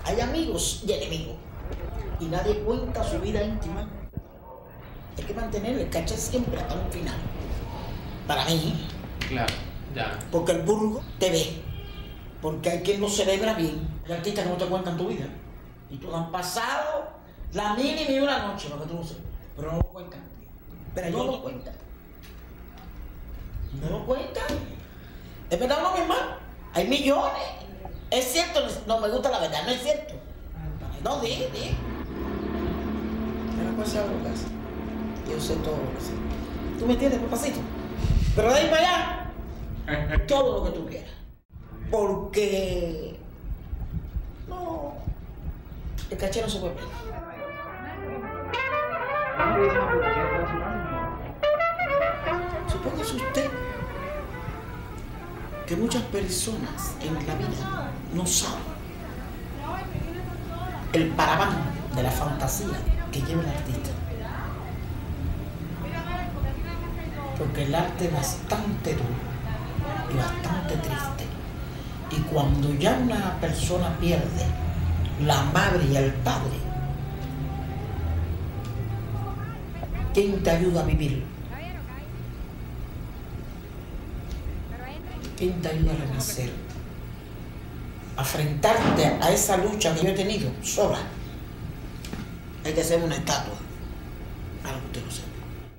Hay amigos y enemigos. Y nadie cuenta su vida íntima. Hay que mantener el caché siempre hasta un final. Para mí. Claro, ya. Porque el burgo te ve. Porque hay quien lo celebra bien. Hay artistas que no te cuentan tu vida. Y tú han pasado la mínima y una noche, lo que tú no sepas. Pero no lo cuentan. Pero no lo cuentan. No lo cuentan. Es verdad, no, mi hermano. Hay millones. Es cierto, no me gusta la verdad, no es cierto. No, di. Pero pues sabe lo que hace. Yo sé todo lo que sé. ¿Tú me entiendes, papacito? Pero de ahí para allá, todo lo que tú quieras. Porque no, el caché no se puede perder. Supóngase usted que muchas personas en la vida no saben el paraván de la fantasía que lleva el artista. Porque el arte es bastante duro y bastante triste. Y cuando ya una persona pierde la madre y el padre, ¿quién te ayuda a vivir? ¿Quién te ayuda a renacer? A enfrentarte a esa lucha que yo he tenido sola. Hay que hacer una estatua. Para que usted lo sepa.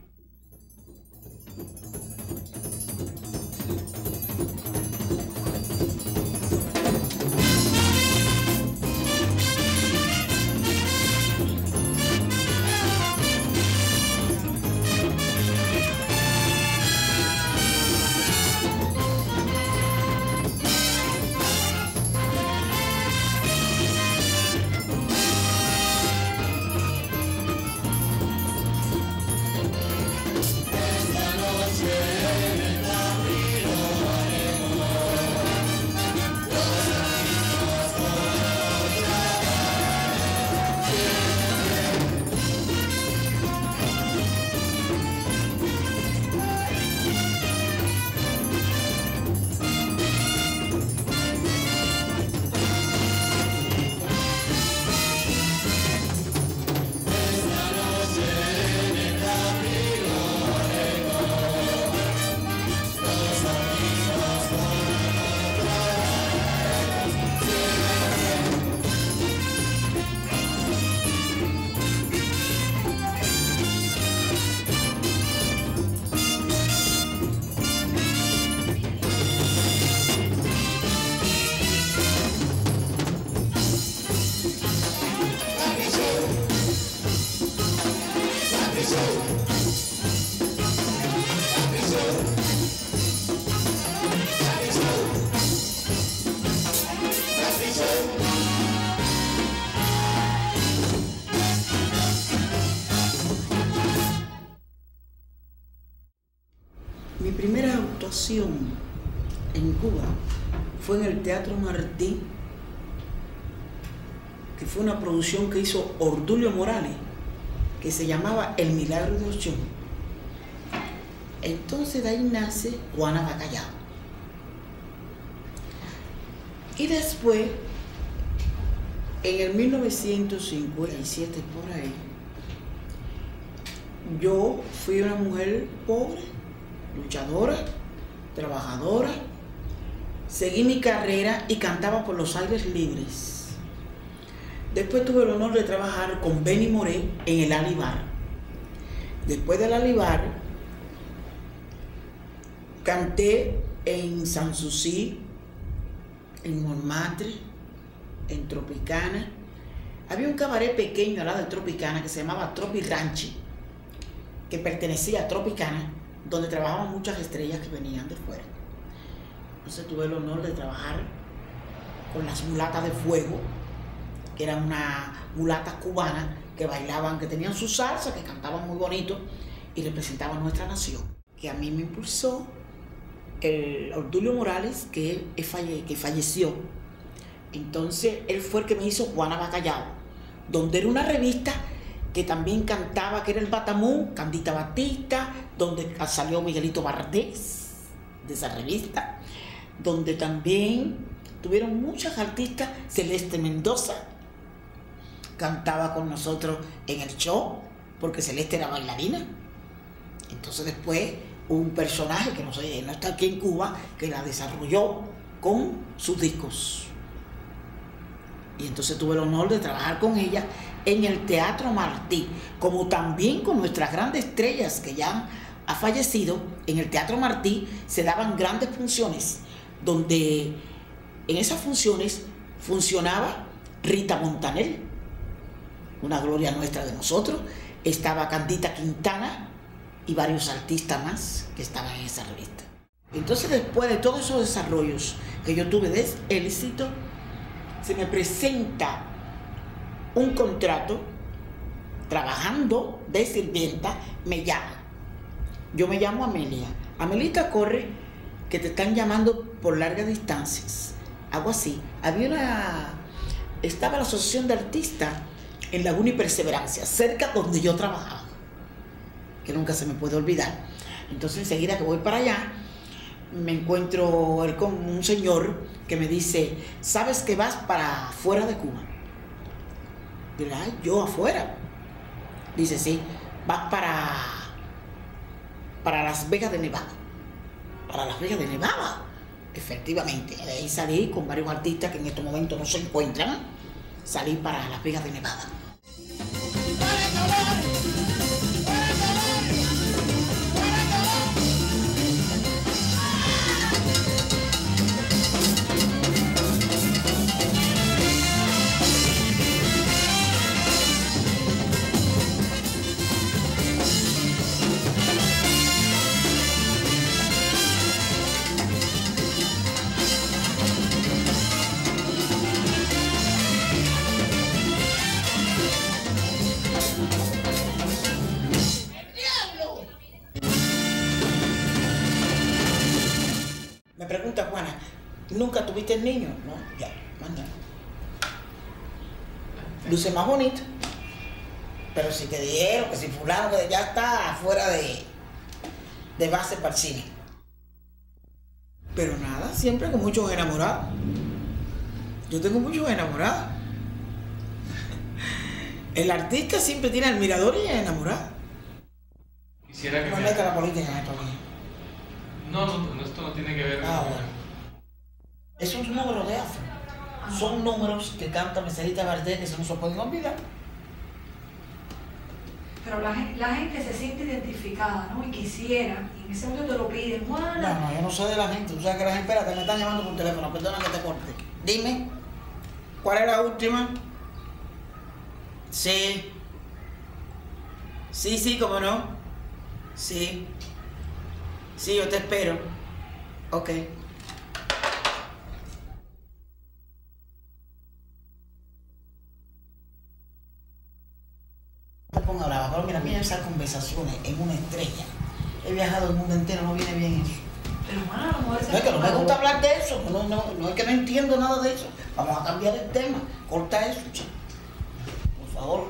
Mi primera actuación en Cuba fue en el Teatro Martí, que fue una producción que hizo Ordulio Morales, que se llamaba El Milagro de Ochoa. Entonces de ahí nace Juana Bacallao. Y después, en el 1957 por ahí, yo fui una mujer pobre, luchadora, trabajadora, seguí mi carrera y cantaba por los aires libres. Después tuve el honor de trabajar con Benny Moré en el Alibar. Después del Alibar, canté en Sanssouci, en Montmartre, en Tropicana. Había un cabaret pequeño al lado de Tropicana que se llamaba Tropi Ranchi, que pertenecía a Tropicana, donde trabajaban muchas estrellas que venían de fuera. Entonces tuve el honor de trabajar con las mulatas de fuego, que eran unas mulatas cubanas que bailaban, que tenían su salsa, que cantaban muy bonito y representaban nuestra nación. Que a mí me impulsó el Ordulio Morales, que falleció. Entonces él fue el que me hizo Juana Bacallao, donde era una revista que también cantaba, que era el Batamú, Candita Batista, donde salió Miguelito Bardés, de esa revista, donde también tuvieron muchas artistas, Celeste Mendoza, cantaba con nosotros en el show, porque Celeste era bailarina. Entonces después hubo un personaje que no sé, no está aquí en Cuba, que la desarrolló con sus discos. Y entonces tuve el honor de trabajar con ella en el Teatro Martí, como también con nuestras grandes estrellas que ya han fallecido. En el Teatro Martí se daban grandes funciones, donde en esas funciones funcionaba Rita Montaner, una gloria nuestra de nosotros, estaba Candita Quintana y varios artistas más que estaban en esa revista. Entonces, después de todos esos desarrollos que yo tuve de éxito, se me presenta un contrato trabajando de sirvienta, me llama. Yo me llamo Amelia. Amelita, corre, que te están llamando por largas distancias. Algo así. Estaba la Asociación de Artistas en Laguna y Perseverancia, cerca donde yo trabajaba, que nunca se me puede olvidar. Entonces, enseguida que voy para allá, me encuentro con un señor que me dice, ¿sabes que vas para fuera de Cuba? Digo, ay, ¿yo afuera? Dice, sí, vas para Las Vegas de Nevada. Para Las Vegas de Nevada. Efectivamente, de ahí salí con varios artistas que en estos momentos no se encuentran. Salí para Las Vegas de Nevada. Me pregunta Juana, ¿nunca tuviste niño? No, ya, manda. Luce más bonito. Pero si te dijeron que si fulano que ya está fuera de base para el cine. Pero nada, siempre con muchos enamorados. Yo tengo muchos enamorados. El artista siempre tiene admirador y enamorado. Quisiera que no meta la política en esto. No, esto no tiene que ver con... Bueno. Es un número de afro. Son números que canta Meserita Bardet que se no se pueden olvidar. Pero la gente se siente identificada, ¿no? Y quisiera, y en ese momento te lo piden, Juana. No, yo no sé de la gente. Tú sabes que la gente, espérate, me están llamando por teléfono, perdona que te corte. Dime, ¿cuál es la última? Sí. Sí, cómo no. Sí. Sí, yo te espero. Ok. No te pongas brava, pero mira, mira esas conversaciones en una estrella. He viajado el mundo entero, no viene bien eso. Pero Juana, a lo mejor No es que no me gusta hablar de eso, no es que no entiendo nada de eso. Vamos a cambiar el tema. Corta eso, chico. Por favor.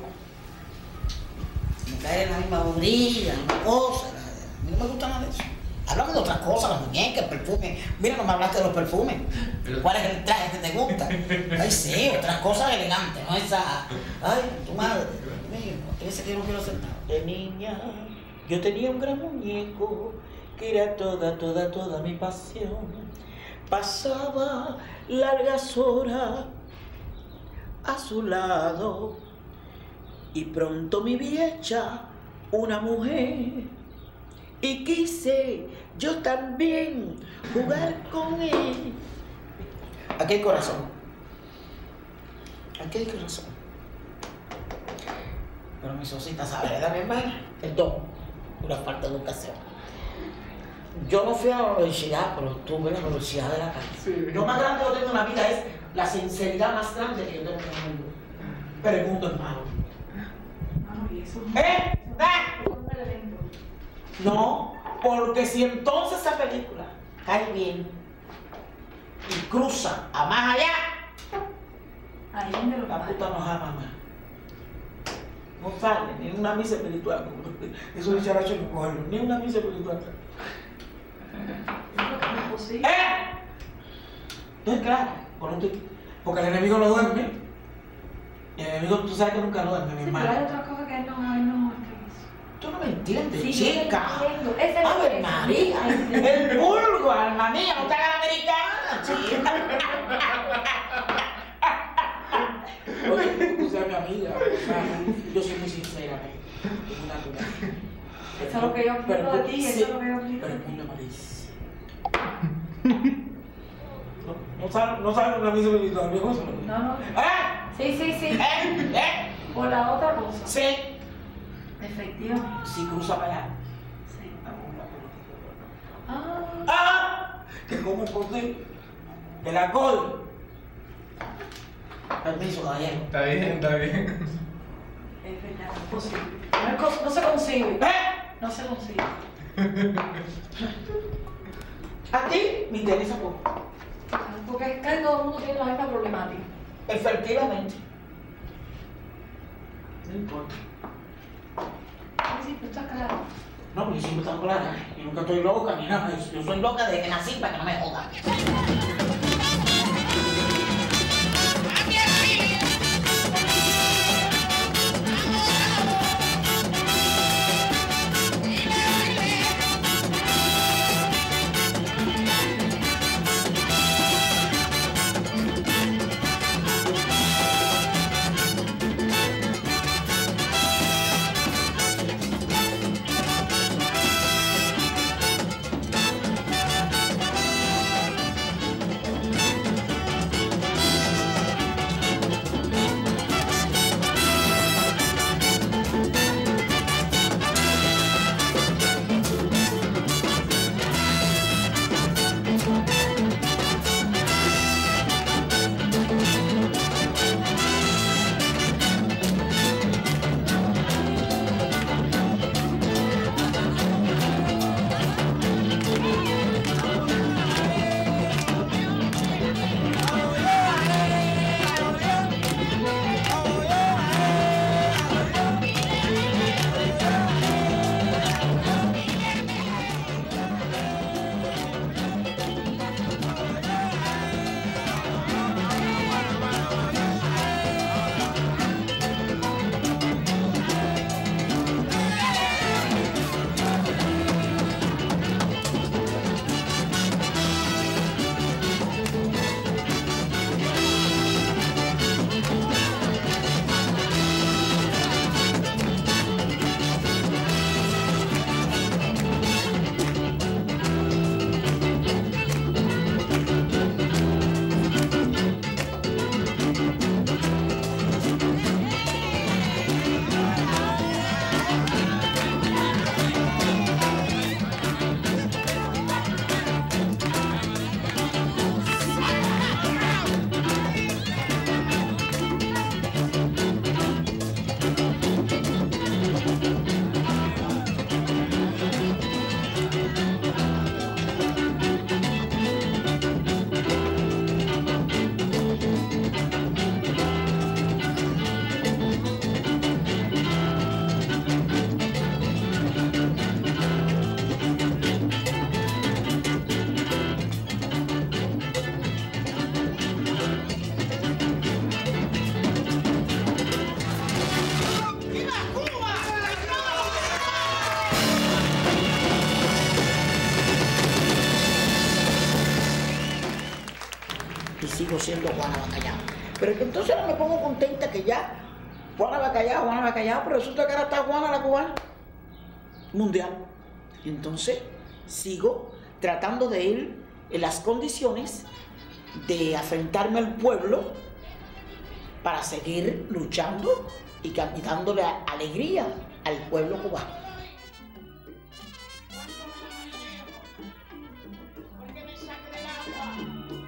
Me cae en la misma bodrilla, la misma cosa. A mí no me gusta nada de eso. Háblame de otras cosas, las muñecas, el perfume. Mira, no me hablaste de los perfumes. ¿Cuál es el traje que te gusta? Ay, sí, otras cosas elegantes, no esa. Ay, tu madre. Dios mío, ese que no quiero sentar. De niña, yo tenía un gran muñeco que era toda mi pasión. Pasaba largas horas a su lado y pronto me vi hecha una mujer y quise yo también jugar con él. Aquí hay corazón. Aquí hay corazón. Pero mi socita sabe, ¿verdad, mi hermana? Perdón, una falta de educación. Yo no fui a la universidad, pero tuve la universidad de la calle. Sí. Lo más grande que yo tengo en la vida es la sinceridad más grande que yo tengo en el mundo. Pero el mundo es malo. No, y eso No, porque si entonces esa película cae bien y cruza a más allá, ahí donde lo la puta no ama más. No sale ni una misa espiritual. Eso dice Aracho en el pueblo, ni una misa espiritual. ¿Eh? Estoy claro, porque el enemigo no duerme. El enemigo, tú sabes que nunca lo duerme, mi Sí, pero hay hermano. otras cosas que él no. Tú no me entiendes, Sí, chica. yo te entiendo. Ese es A ver, el- María. El vulgo, alma mía, no te hagas la americana, chica. Oye, tú seas mi amiga. Yo soy muy sincera, es una natural. Eso es lo que yo opino de ti, eso es lo que yo opino Pero de el ti. mundo parece. No saben lo que me hizo mi esposo. No. Sí. Por la otra cosa. Sí. Efectivamente. Si cruza para allá. Sí. Que como por ti. Que la alcohol. Permiso, caballero. Está bien. Es verdad, no es posible. No se consigue. No se consigue. A ti me interesa poco. Porque es que todo el mundo tiene la misma problemática. Efectivamente. No importa. Sí, tú estás claro. No, porque yo siempre estoy clara. Yo nunca estoy loca ni nada. Yo soy loca desde que nací para que no me jodan. Y sigo siendo Juana Bacallao. Pero que entonces ahora me pongo contenta que ya Juana Bacallao, pero resulta que ahora está Juana la cubana mundial. Y entonces sigo tratando de ir en las condiciones de afrentarme al pueblo para seguir luchando y dándole alegría al pueblo cubano. ¿Por qué me saque del agua?